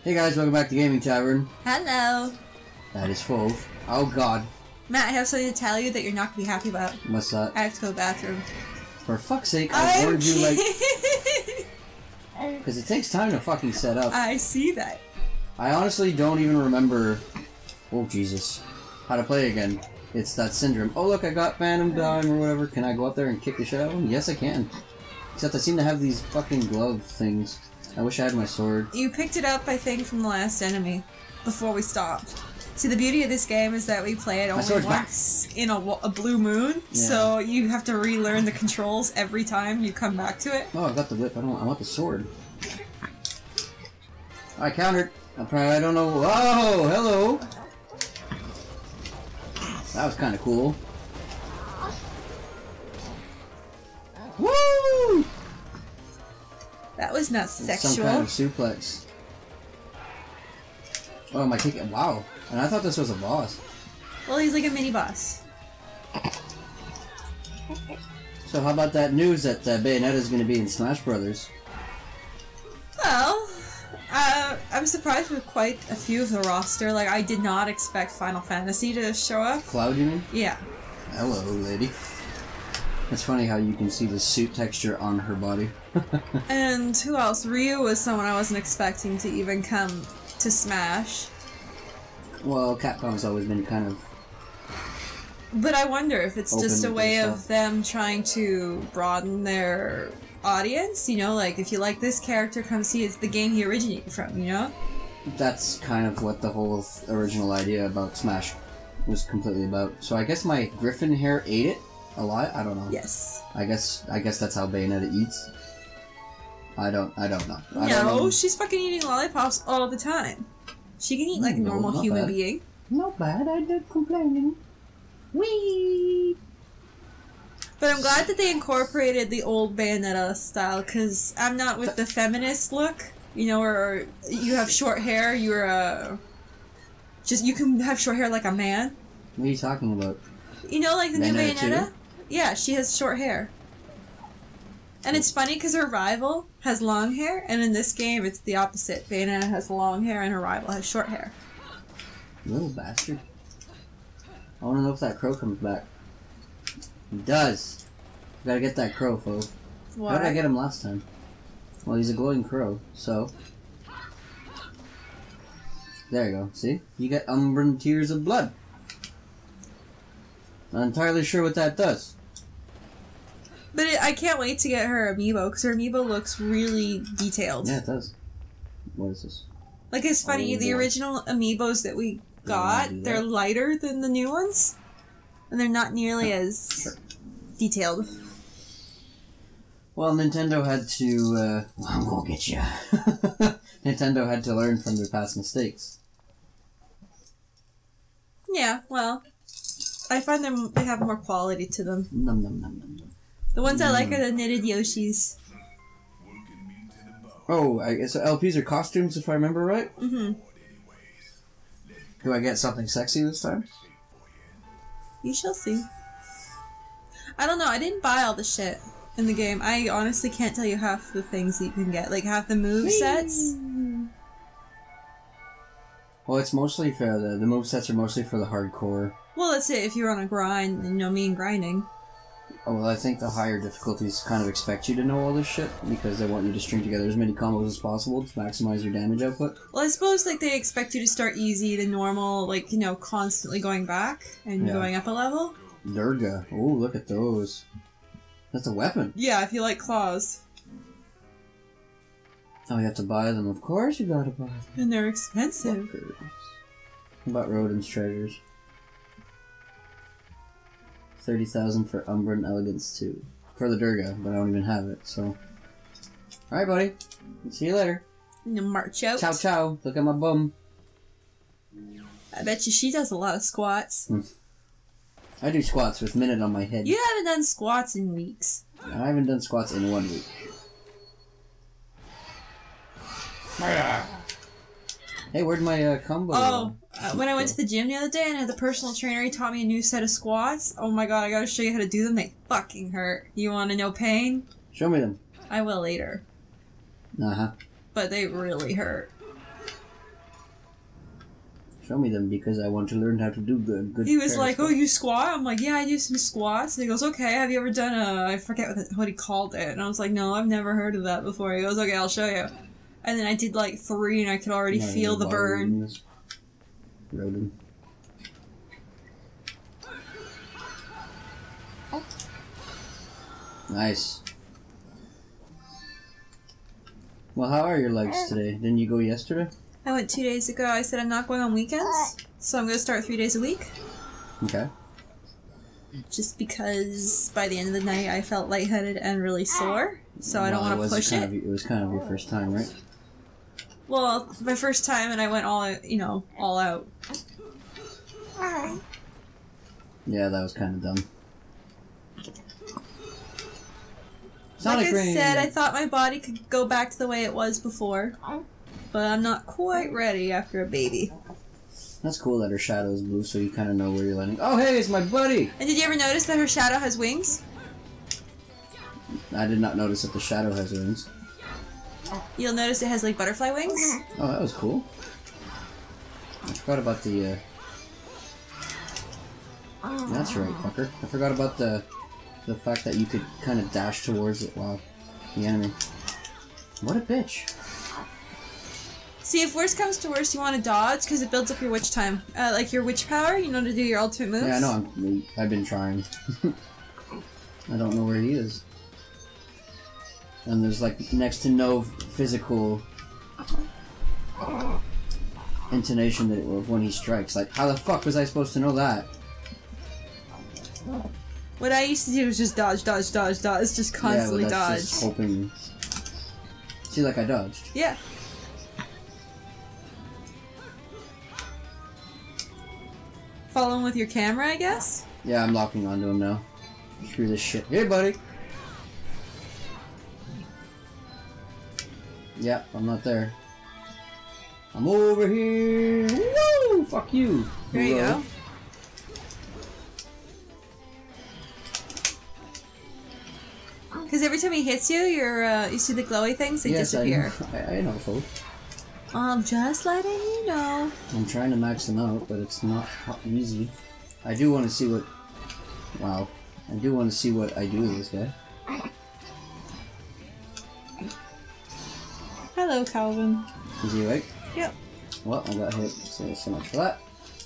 Hey guys, welcome back to Gaming Tavern. Hello. That is full. Oh god. Matt, I have something to tell you that you're not going to be happy about. What's that? I have to go to the bathroom. For fuck's sake, I warned you like... like... Because it takes time to fucking set up. I see that. I honestly don't even remember... Oh Jesus. How to play again. It's that syndrome. Oh look, I got Phantom Dime or whatever. Can I go up there and kick the shit out of him? Yes, I can. Except I seem to have these fucking glove things. I wish I had my sword. You picked it up, I think, from the last enemy. Before we stopped. See, the beauty of this game is that we play it only once in a blue moon, yeah. So you have to relearn the controls every time you come back to it. Oh, I got the whip. I want the sword. I countered. I don't know. Oh, hello. That was kind of cool. Woo! That was not sexual. Some kind of suplex. Oh, am I taking? Wow. And I thought this was a boss. Well, he's like a mini boss. So how about that news that Bayonetta is going to be in Smash Brothers? Well, I'm surprised with quite a few of the roster. Like, I did not expect Final Fantasy to show up. Cloud, you mean? Yeah. Hello, lady. It's funny how you can see the suit texture on her body. And who else? Ryu was someone I wasn't expecting to even come to Smash. Well, Capcom's always been kind of... But I wonder if it's just a way of them trying to broaden their audience, you know, like, if you like this character, come see it's the game he originated from, you know? That's kind of what the whole original idea about Smash was completely about. So I guess my griffin hair ate it a lot? I don't know. Yes. I guess that's how Bayonetta eats. I don't know. No, she's fucking eating lollipops all the time. She can eat like a normal human being. Not bad, I'm not complaining. Whee! But I'm glad that they incorporated the old Bayonetta style, because I'm not with the feminist look, you know, where you have short hair, you're you can have short hair like a man. What are you talking about? You know, like the new Bayonetta? Too? Yeah, she has short hair. And it's funny because her rival has long hair, and in this game it's the opposite. Bayonetta has long hair and her rival has short hair. Little bastard. I want to know if that crow comes back. He does. We gotta get that crow, folks. Why? How did I get him last time? Well, he's a glowing crow, so... There you go, see? You get Umbran Tears of Blood. Not entirely sure what that does. But I can't wait to get her amiibo, because her amiibo looks really detailed. Yeah, it does. What is this? Like, it's funny, the original amiibos that we got, they're lighter than the new ones. And they're not nearly as detailed. Well, Nintendo had to, I'm gonna get ya. Nintendo had to learn from their past mistakes. Yeah, well, I find they have more quality to them. Num num num num num. The ones I like are the knitted Yoshis. Oh, so LPs are costumes, if I remember right? Mm-hmm. Do I get something sexy this time? You shall see. I don't know, I didn't buy all the shit in the game. I honestly can't tell you half the things that you can get. Like, half the movesets. Well, it's mostly for the movesets are mostly for the hardcore. Well, that's it, if you're on a grind, you know me and grinding. Oh, well, I think the higher difficulties kind of expect you to know all this shit, because they want you to string together as many combos as possible to maximize your damage output. Well, I suppose, like, they expect you to start easy to normal, like, you know, constantly going back and going up a level. Durga. Oh, look at those. That's a weapon. Yeah, if you like claws. Oh, you have to buy them. Of course you gotta buy them. And they're expensive. Fuckers. What about Rodin's treasures? 30,000 for Umbran Elegance 2. For the Durga, but I don't even have it, so... Alright, buddy. See you later. And you march out. Ciao, ciao. Look at my bum. I bet you she does a lot of squats. I do squats with Minute on my head. You haven't done squats in weeks. I haven't done squats in 1 week. Hey, where'd my combo go? When I went to the gym the other day and I had the personal trainer, he taught me a new set of squats. Oh my god, I gotta show you how to do them. They fucking hurt. You wanna know pain? Show me them. I will later. Uh-huh. But they really hurt. Show me them because I want to learn how to do good. He was like, "Oh, you squat?" I'm like, "Yeah, I do some squats." And he goes, "Okay, have you ever done I forget what he called it." And I was like, "No, I've never heard of that before." He goes, "Okay, I'll show you." And then I did like 3, and I could already feel the burn. Rodent. Nice. Well, how are your legs today? Didn't you go yesterday? I went 2 days ago. I said I'm not going on weekends, so I'm going to start 3 days a week. Okay. Just because by the end of the night I felt lightheaded and really sore, so I don't want to push it. It was kind of your first time, right? Well, my first time, and I went all out. Yeah, that was kind of dumb. Like I said, I thought my body could go back to the way it was before, but I'm not quite ready after a baby. That's cool that her shadow is blue, so you kind of know where you're landing. Oh, hey, it's my buddy! And did you ever notice that her shadow has wings? I did not notice that the shadow has wings. You'll notice it has, like, butterfly wings. Oh, that was cool. I forgot about the, That's right, fucker. I forgot about the fact that you could kind of dash towards it while the enemy. What a bitch. See, if worst comes to worst, you want to dodge, because it builds up your witch time. Like your witch power, you know, to do your ultimate moves. Yeah, I know. I've been trying. I don't know where he is. And there's, like, next to no physical intonation of when he strikes. Like, how the fuck was I supposed to know that? What I used to do was just dodge, dodge, dodge, dodge. It's just constantly dodge. Just hoping. See, like I dodged. Yeah. Following with your camera, I guess? Yeah, I'm locking onto him now. Screw this shit. Hey, buddy! Yeah, I'm not there. I'm over here! Woo! Fuck you! There you go. Because every time he hits you, you see the glowy things, they disappear. I know, folks. I'm just letting you know. I'm trying to max them out, but it's not easy. I do want to see what... Wow. I do want to see what I do with this guy. Hello, Calvin. Is he awake? Yep. Well, I got hit, so much for that.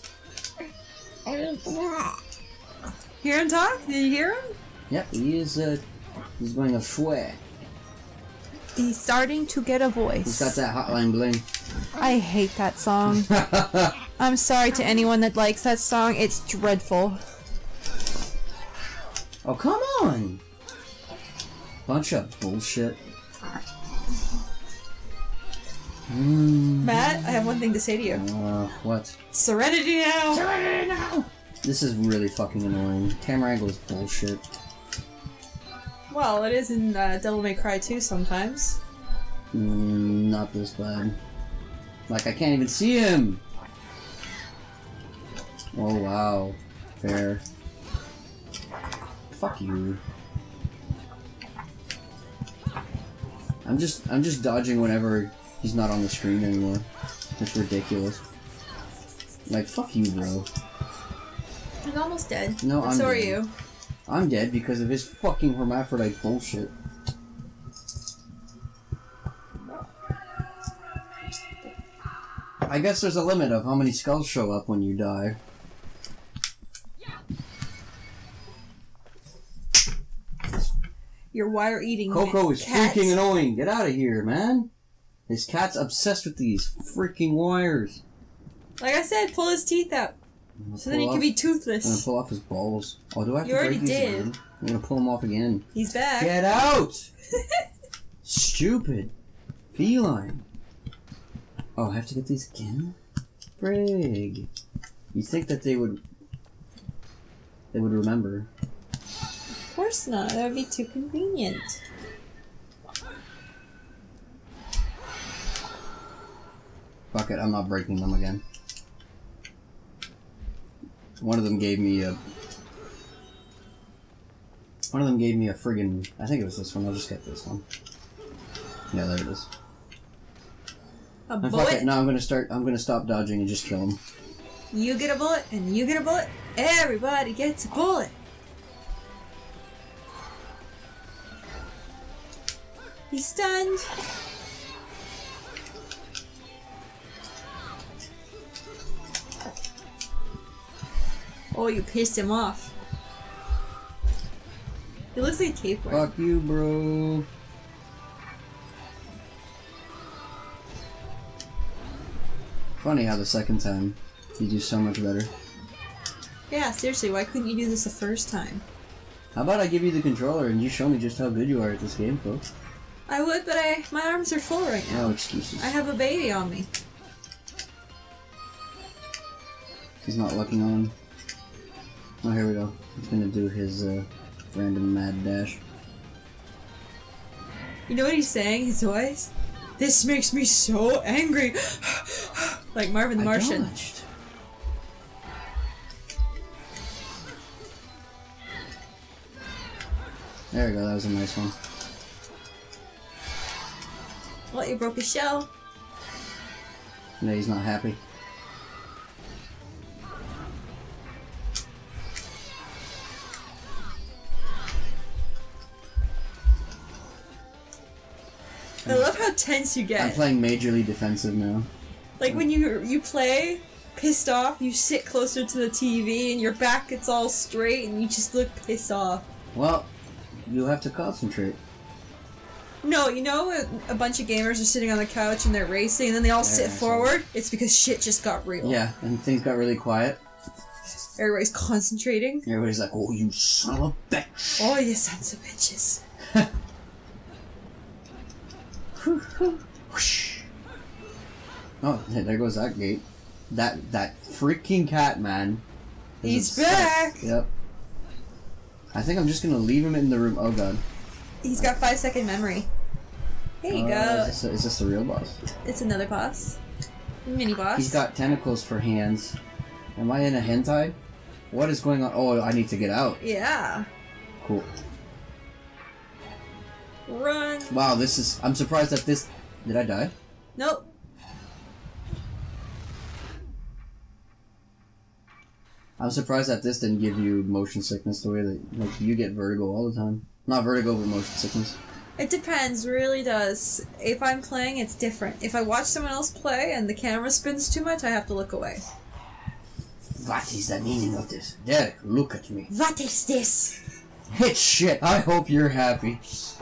Hear him talk? Did you hear him? Yep, he is, he's going a fouet. He's starting to get a voice. He's got that hotline bling. I hate that song. I'm sorry to anyone that likes that song. It's dreadful. Oh, come on! Bunch of bullshit. Matt, I have one thing to say to you. What? Serenity now! Serenity now! This is really fucking annoying. Camera angle is bullshit. Well, it is in Devil May Cry 2 sometimes. Not this bad. Like, I can't even see him! Oh, wow. Fair. Fuck you. I'm just dodging whenever he's not on the screen anymore. It's ridiculous. Like, fuck you, bro. I'm almost dead. No, but I'm so dead. are you. I'm dead because of his fucking hermaphrodite bullshit. I guess there's a limit of how many skulls show up when you die. Your wire eating Coco is cat. freaking annoying. Get out of here, man. This cat's obsessed with these freaking wires. Like I said, pull his teeth out. So then he can be I'm gonna toothless. pull off his balls. Oh, do I have You to already break these did. again? I'm gonna pull them off again. He's back. Get out! Stupid. Feline. Oh, I have to get these again? Frig. You'd think that they would remember. Of course not. That would be too convenient. Fuck it, I'm not breaking them again. One of them gave me a friggin'... I think it was this one. I'll just get this one. Yeah, there it is. A And bullet? fuck it, now I'm gonna stop dodging and just kill him. You get a bullet, and you get a bullet. Everybody gets a bullet. He's stunned. Oh, you pissed him off. It looks like tapeworm. Fuck you, bro. Funny how the second time you do so much better. Yeah, seriously, why couldn't you do this the first time? How about I give you the controller and you show me just how good you are at this game, folks? I would, but my arms are full right now. No excuses. I have a baby on me. He's not looking on. Oh, here we go. He's gonna do his random mad dash. You know what he's saying? His voice? This makes me so angry. Like Marvin the Martian. Dodged. There we go, that was a nice one. What, you broke his shell? No, he's not happy. I love how tense you get. I'm playing majorly defensive now. Like when you play pissed off, you sit closer to the TV and your back gets all straight and you just look pissed off. Well, you'll have to concentrate. No, you know when a bunch of gamers are sitting on the couch and they're racing and then they all sit forward? It's because shit just got real. Yeah, and things got really quiet. Everybody's concentrating. Everybody's like, oh, you son of a bitch. Oh, you sons of bitches. Oh, there goes that gate. That freaking cat, man. He's back! Yep. I think I'm just gonna leave him in the room. Oh god. He's got 5-second memory. Here you go. Is this the real boss? It's another boss. Mini boss. He's got tentacles for hands. Am I in a hentai? What is going on? Oh, I need to get out. Yeah. Cool. Run. Wow, this is... I'm surprised that this... Did I die? Nope. I'm surprised that this didn't give you motion sickness the way that... Like, you get vertigo all the time. Not vertigo, but motion sickness. It depends, really does. If I'm playing, it's different. If I watch someone else play and the camera spins too much, I have to look away. What is the meaning of this? Derek, look at me. What is this? It's shit. I hope you're happy.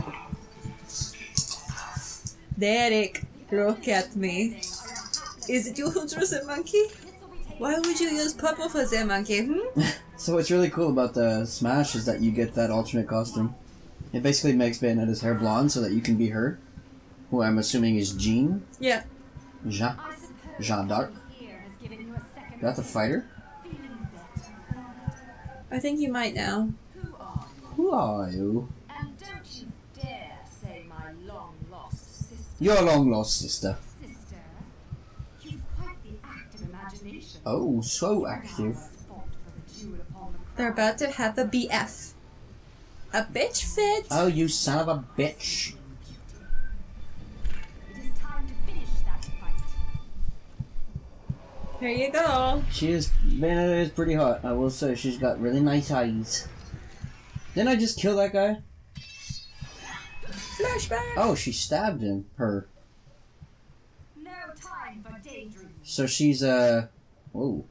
Derek, look at me. Is it you who drew the monkey? Why would you use purple for the monkey, So what's really cool about the Smash is that you get that alternate costume. It basically makes Bayonetta's hair blonde so that you can be her. Who I'm assuming is Jean. Yeah. Jean d'Arc. Got the fighter? I think you might now. Who are you? And don't you dare say my long-lost sister. Your long-lost sister. Sister, you've quite the active imagination. Oh, so active. They're about to have a BF. A bitch fit. Oh, you son of a bitch. It is time to finish that fight. Here you go. Bayonetta is pretty hot, I will say. She's got really nice eyes. Didn't I just kill that guy? Flashback. Oh, she stabbed him. Her. No time for daydreams. So she's, whoa.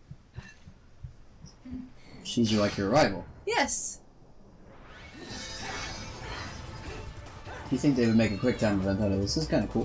She's like your rival. Yes. You think they would make a quick time event out of this? This is kind of cool.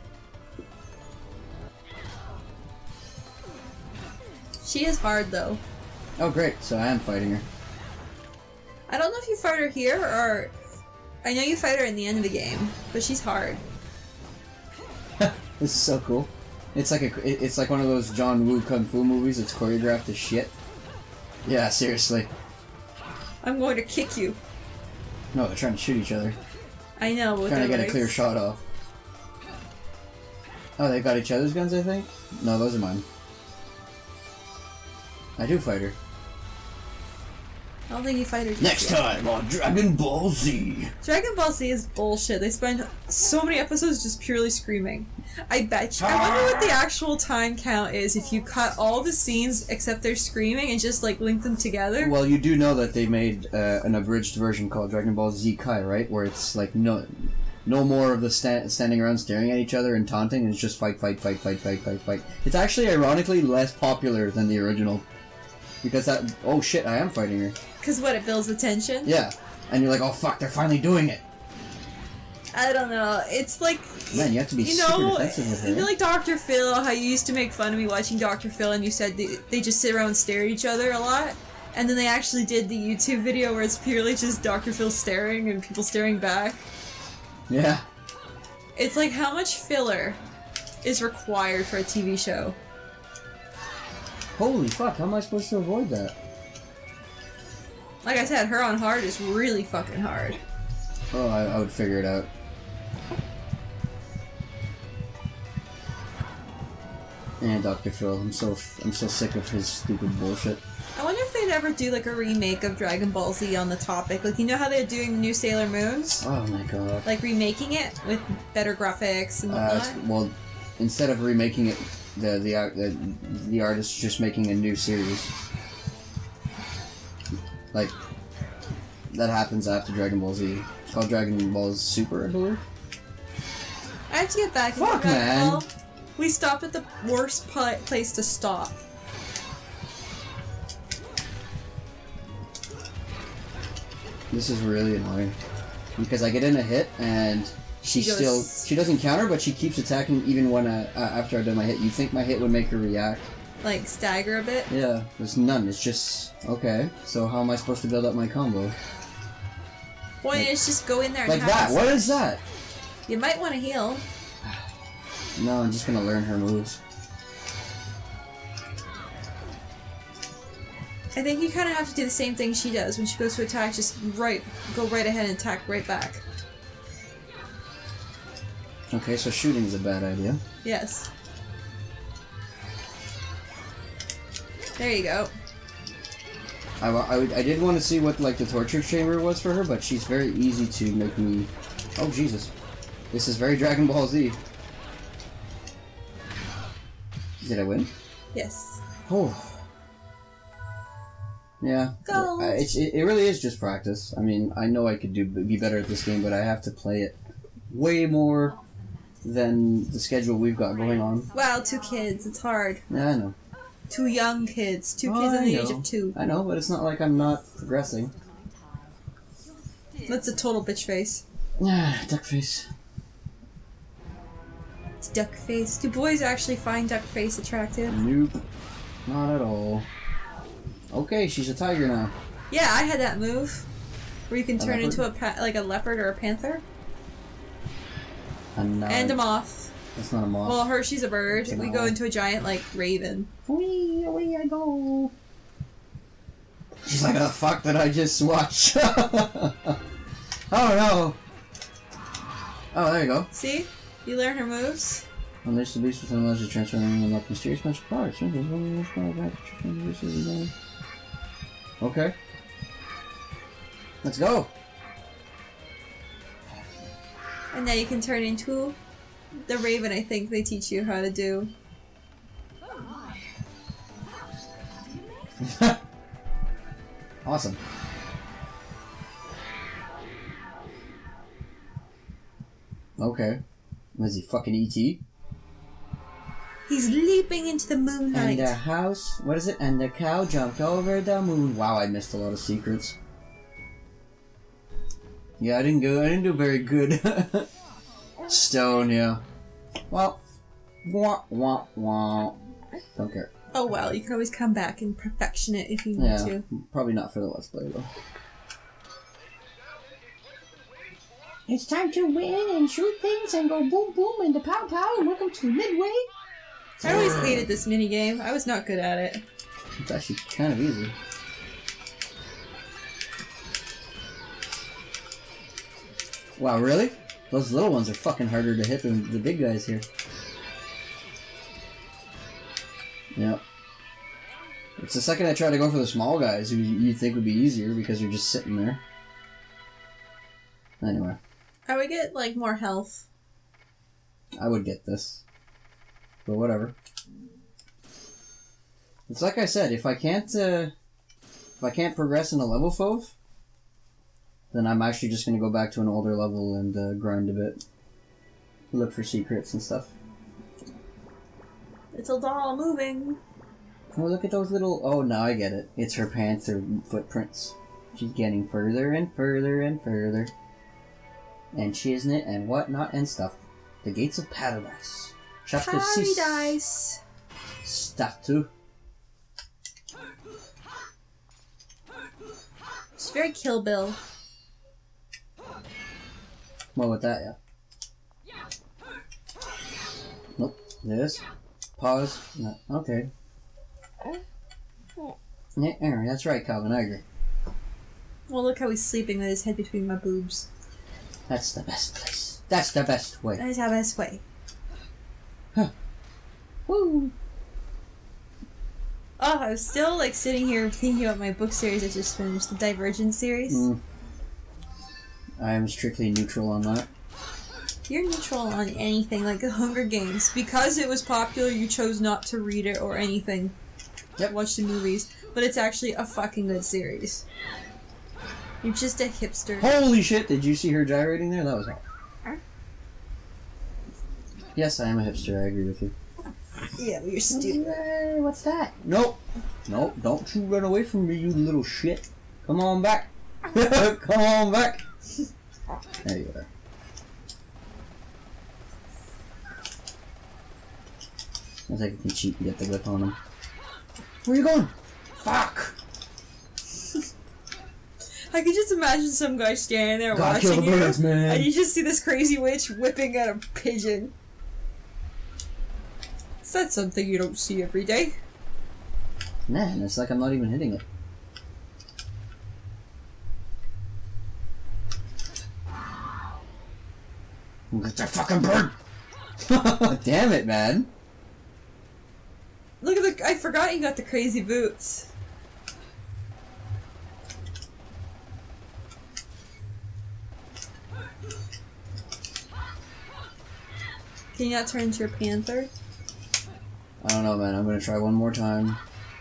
She is hard though. Oh great, so I am fighting her. I don't know if you fight her here or... I know you fight her in the end of the game, but she's hard. This is so cool. It's like one of those John Woo Kung Fu movies. It's choreographed as shit. Yeah, seriously. I'm going to kick you. No, they're trying to shoot each other. I know, but Trying to get legs. a clear shot off. Oh, they got each other's guns, I think? No, those are mine. I do fight her. I don't think you fight her just Next yet. time on Dragon Ball Z. Dragon Ball Z is bullshit. They spend so many episodes just purely screaming. I bet you. I wonder what the actual time count is if you cut all the scenes except they're screaming and just like link them together. Well, you do know that they made an abridged version called Dragon Ball Z Kai, right? Where it's like no more of the standing around staring at each other and taunting, and it's just fight. It's actually ironically less popular than the original. Because that... Oh shit, I am fighting her. Because what, it builds the tension? Yeah. And you're like, oh fuck, they're finally doing it. I don't know. It's like... Man, you have to be super defensive with her. You know, like Dr. Phil, how you used to make fun of me watching Dr. Phil and you said they just sit around and stare at each other a lot? And then they actually did the YouTube video where it's purely just Dr. Phil staring and people staring back. Yeah. It's like, how much filler is required for a TV show? Holy fuck, how am I supposed to avoid that? Like I said, her on hard is really fucking hard. Oh, I would figure it out. And Dr. Phil, I'm so sick of his stupid bullshit. I wonder if they'd ever do like a remake of Dragon Ball Z on the topic. Like, you know how they're doing the new Sailor Moons? Oh my god. Like remaking it with better graphics and whatnot? Well, instead of remaking it, the artist's just making a new series. Like, that happens after Dragon Ball Z. It's called Dragon Ball Super, I believe. I have to get back into Fuck, Dragon man. Ball. We stopped at the worst place to stop. This is really annoying. Because I get in a hit, and she doesn't counter, but she keeps attacking even when after I've done my hit. You think my hit would make her react? Like, stagger a bit? Yeah, there's none. It's just, okay, so how am I supposed to build up my combo? Point is just go in there and Like have that, what is that? You might want to heal. No, I'm just gonna learn her moves. I think you kind of have to do the same thing she does. When she goes to attack, just go right ahead and attack right back. Okay, so shooting is a bad idea. Yes. There you go. I did want to see what like the torture chamber was for her, but she's very easy to make me... Oh, Jesus. This is very Dragon Ball Z. Did I win? Yes. Oh. Yeah. Gold. It really is just practice. I mean, I know I could be better at this game, but I have to play it way more than the schedule we've got going on. Wow, 2 kids. It's hard. Yeah, I know. 2 young kids. 2 kids under the age of 2. I know, but it's not like I'm not progressing. That's a total bitch face. Duck face. It's duck face. Do boys actually find duck face attractive? Nope. Not at all. Okay, she's a tiger now. Yeah, I had that move. Where you can turn leopard? into like a leopard or a panther. And a moth. That's not a moth. Well, she's a bird. It's an We go owl. into a giant, like, raven. Wee, away I go. She's like, oh, fuck that I just watched. Oh, no. Oh, there you go. See? You learn her moves. Unleash the beast within allows you to transfer and unlock mysterious magic powers. Okay. Let's go. And now you can turn into the raven, I think they teach you how to do. Awesome. Okay. Is he fucking E.T.? He's leaping into the moonlight. And the house, what is it? And the cow jumped over the moon. Wow, I missed a lot of secrets. Yeah, I didn't do very good. Stone, yeah. Well, wah wah wah. Don't care. Oh well, you can always come back and perfection it if you need to. Probably not for the Let's Play though. It's time to win and shoot things and go boom boom and the pow pow and welcome to Midway. I always hated this minigame. I was not good at it. It's actually kind of easy. Wow, really? Those little ones are fucking harder to hit than the big guys here. Yep. It's the second I try to go for the small guys who you'd think would be easier because you're just sitting there. Anyway. I would get, like, more health. I would get this. But whatever. It's like I said, if I can't progress in a level 5, then I'm actually just going to go back to an older level and grind a bit. Look for secrets and stuff. It's a doll moving. Oh, look at those little... Oh, now I get it. It's her panther footprints. She's getting further and further and further. And shiznit and whatnot and stuff. The Gates of Paradise. Chapter 6. Paradise. Statue. It's very Kill Bill. Well, with that, yeah. Nope. This. Pause. No. Okay. Yeah, Aaron, that's right, Calvin. I agree. Well, look how he's sleeping with his head between my boobs. That's the best place. That's the best way. That is our best way. Huh. Woo! Oh, I was still, like, sitting here thinking about my book series I just finished, the Divergent series. I am strictly neutral on that. You're neutral on anything, like the Hunger Games. Because it was popular, you chose not to read it or anything. Yep. Watch the movies. But it's actually a fucking good series. You're just a hipster. Holy shit, did you see her gyrating there? That was all. Huh? Yes, I am a hipster, I agree with you. Yeah, but you're stupid. What's that? Nope. Nope, don't you run away from me, you little shit. Come on back. Come on back. There you are. I think I can cheat and get the whip on him. Where are you going? Fuck! I could just imagine some guy standing there Gotta watching kill the you, birds, man. and you just see this crazy witch whipping at a pigeon. Is that something you don't see every day? Man, it's like I'm not even hitting it. Get that fucking bird! Damn it, man. Look at the... I forgot you got the crazy boots. Can you not turn into a panther? I don't know, man. I'm gonna try one more time.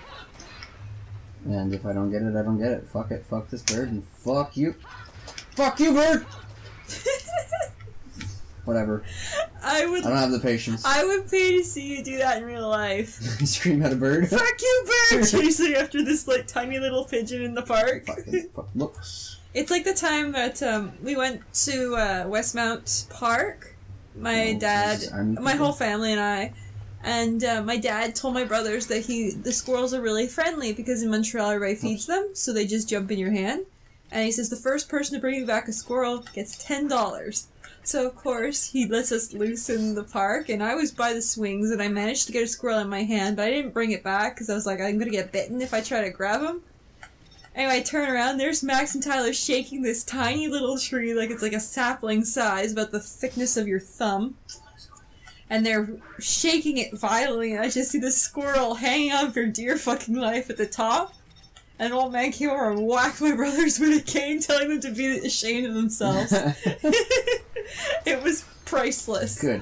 And if I don't get it, I don't get it. Fuck it. Fuck this bird and fuck you. Fuck you, bird! Whatever. I don't have the patience. I would pay to see you do that in real life. Scream at a bird. Fuck you, bird! Chasing after this like tiny little pigeon in the park. Fuck looks. It's like the time that we went to Westmount Park. My dad, my whole family and I. And my dad told my brothers that the squirrels are really friendly because in Montreal everybody feeds them, so they just jump in your hand. And he says the first person to bring you back a squirrel gets $10. So of course he lets us loose in the park, and I was by the swings and I managed to get a squirrel in my hand, but I didn't bring it back because I was like, I'm gonna get bitten if I try to grab him. Anyway, I turn around, there's Max and Tyler shaking this tiny little tree like it's like a sapling size, about the thickness of your thumb. And they're shaking it violently, and I just see this squirrel hanging on for dear fucking life at the top. And an old man came over and whacked my brothers with a cane, telling them to be ashamed of themselves. It was priceless. Good.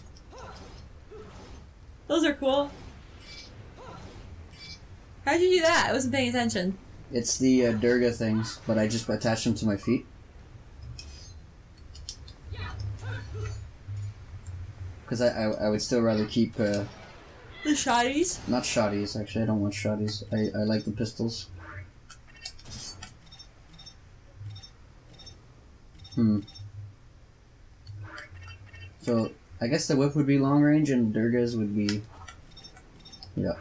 Those are cool. How'd you do that? I wasn't paying attention. It's the Durga things, but I just attached them to my feet. Because I would still rather keep... the shotties? Not shotties, actually. I don't want shotties. I like the pistols. So, I guess the whip would be long range and Durga's would be... Yeah.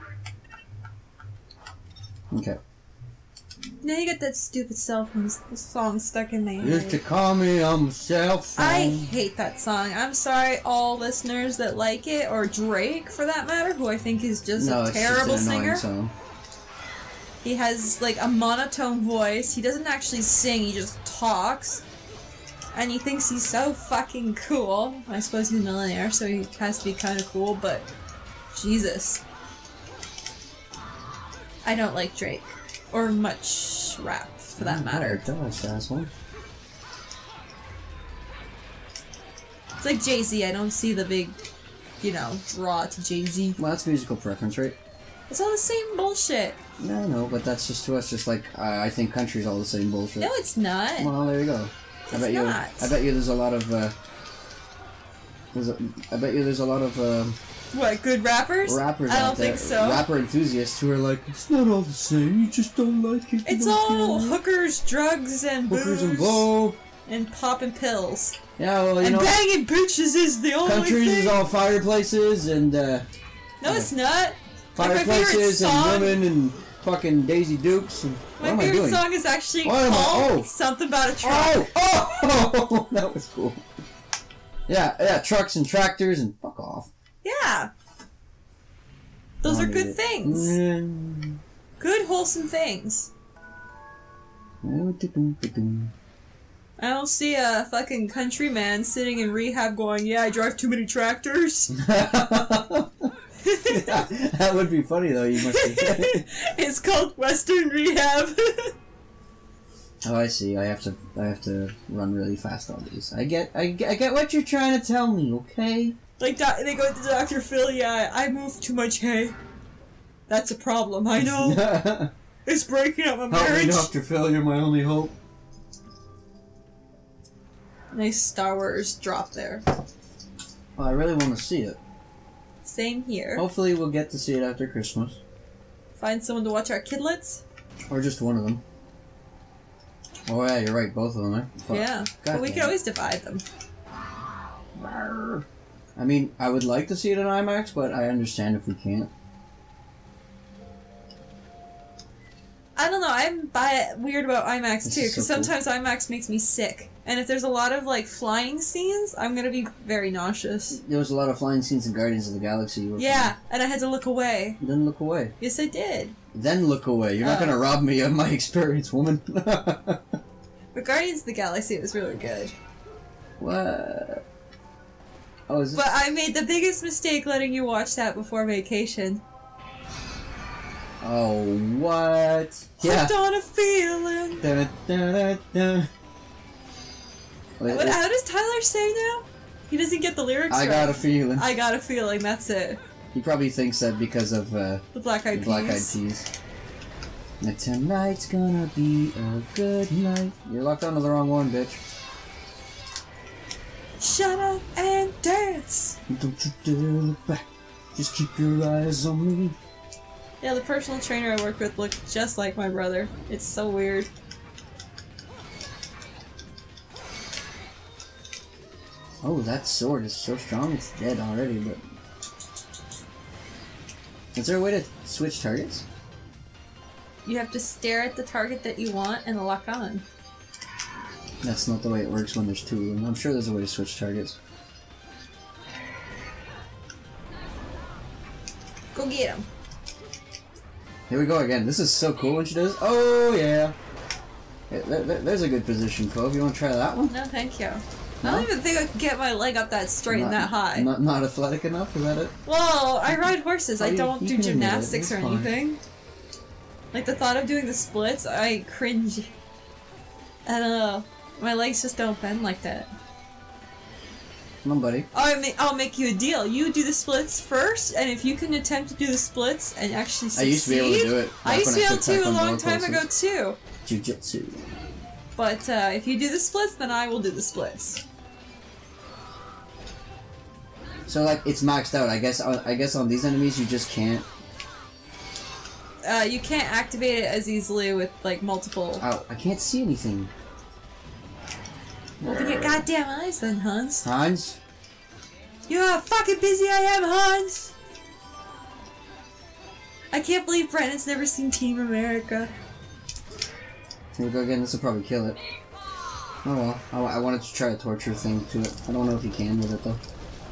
Okay. Now you got that stupid cell phone song stuck in my head. Used to call me on my cell phone. I hate that song. I'm sorry, all listeners that like it, or Drake for that matter, who I think is just a terrible singer. Song. He has like a monotone voice. He doesn't actually sing, he just talks. And he thinks he's so fucking cool. I suppose he's a millionaire, so he has to be kind of cool, but Jesus. I don't like Drake. Or much rap, for that matter. Asshole. It's like Jay-Z, I don't see the big, you know, draw to Jay-Z. Well, that's musical preference, right? It's all the same bullshit. No, no, but that's just to us, just like, I think country's all the same bullshit. No, it's not. Well, there you go. It's not. I bet you there's a lot of, I bet you there's a lot of, What, good rappers? rappers I out don't think there, so. rapper enthusiasts who are like, it's not all the same, you just don't like it. It's all hookers, drugs, and booze. Hookers and blow. And popping pills. Yeah, well, you and know. banging bitches is the only Countries thing. is all fireplaces and, No, it's not. fireplaces Like and women and fucking Daisy Dukes and My what am I favorite doing? song is actually What am I- called oh. Something About a Truck. Oh! That was cool. Yeah, trucks and tractors and fuck off. Yeah. Those are good things. Mm. Good, wholesome things. I don't see a fucking countryman sitting in rehab going, yeah, I drive too many tractors. Yeah, that would be funny though, you must be. It's called Western Rehab. Oh, I see. I have to run really fast on these. I get what you're trying to tell me, okay? Like, they go to Dr. Phil, yeah, I move too much hay. That's a problem, I know. It's breaking up my Help marriage. me, Dr. Phil, you're my only hope. Nice Star Wars drop there. Well, I really want to see it. Same here. Hopefully we'll get to see it after Christmas. Find someone to watch our kidlets? Or just one of them. Oh yeah, you're right, both of them, eh? Fuck. Yeah. God But we damn can it. always divide them. I mean, I would like to see it in IMAX, but I understand if we can't. I don't know, I'm weird about IMAX This too, is because so cool. sometimes IMAX makes me sick. And if there's a lot of, like, flying scenes, I'm gonna be very nauseous. There was a lot of flying scenes in Guardians of the Galaxy. Yeah, and I had to look away. Then look away. Yes, I did. Then look away. You're not gonna rob me of my experience, woman. But Guardians of the Galaxy was really good. What? Oh, is this? But I made the biggest mistake letting you watch that before vacation. Oh, what? Yeah. Hooked on a feeling. Dun, dun, dun, dun. Wait, What, how does Tyler say now? He doesn't get the lyrics I right. got a feeling. I got a feeling, that's it. He probably thinks that because of The Black Eyed the Black Eyed Peas. Peas. And tonight's gonna be a good night. You're locked onto the wrong one, bitch. Shut up and dance! Don't you dare look back. Just keep your eyes on me. Yeah, the personal trainer I work with looked just like my brother. It's so weird. Oh, that sword is so strong it's dead already, but... Is there a way to switch targets? You have to stare at the target that you want and lock on. That's not the way it works when there's two of them. I'm sure there's a way to switch targets. Go get him. Here we go again. This is so cool when she does. Oh, yeah. There's a good position, Cove. You want to try that one? No, thank you. No? I don't even think I can get my leg up that straight and that high. Not athletic enough? Is that it? Well, I ride horses. Oh, I you don't can do admit it. gymnastics or It's fine. anything. Like, the thought of doing the splits, I cringe. I don't know. My legs just don't bend like that. Come on, buddy. I'll make you a deal. You do the splits first, and if you can attempt to do the splits and actually succeed... I used to be able to do it. I back used to when be able took to a long Taekwondo time ago, classes. too. Jiu-jitsu. But if you do the splits, then I will do the splits. So, like, it's maxed out. I guess on these enemies you just can't... You can't activate it as easily with, like, multiple... Ow, I can't see anything. Open your goddamn eyes then, Hans. Hans? You know how fucking busy I am, Hans! I can't believe Brandon's never seen Team America. Here we go again. This will probably kill it. Oh well. I wanted to try a torture thing to it. I don't know if you can with it, though.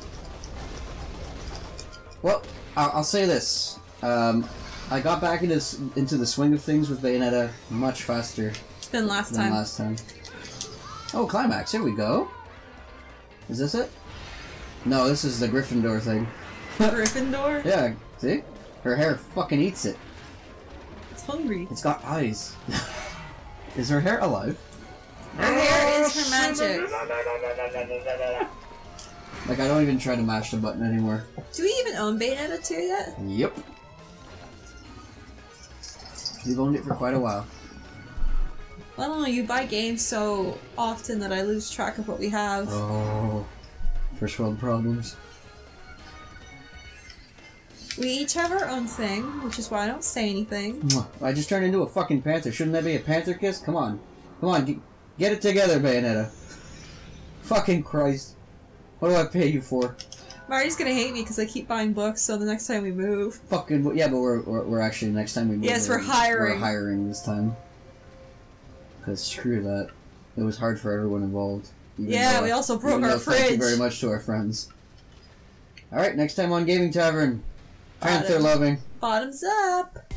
Well, I'll say this. I got back into the swing of things with Bayonetta much faster Than last than time. last time. Oh, climax. Here we go. Is this it? No, this is the Gryffindor thing. Gryffindor? Yeah, see? Her hair fucking eats it. hungry. It's got eyes. Is her hair alive? Her hair is her magic. Like, I don't even try to mash the button anymore. Do we even own Bayonetta 2 yet? Yep. We've owned it for quite a while. I don't know, you buy games so often that I lose track of what we have. Oh. First world problems. We each have our own thing, which is why I don't say anything. I just turned into a fucking panther. Shouldn't that be a panther kiss? Come on. Come on, get it together, Bayonetta. Fucking Christ. What do I pay you for? Marty's gonna hate me because I keep buying books, so the next time we move... Fucking, yeah, but we're actually, next time we move... Yes, we're hiring. We're hiring this time. Because screw that. It was hard for everyone involved. Yeah, we also broke our fridge. Thank you very much to our friends. Alright, next time on Gaming Tavern. Panther loving. Bottoms up!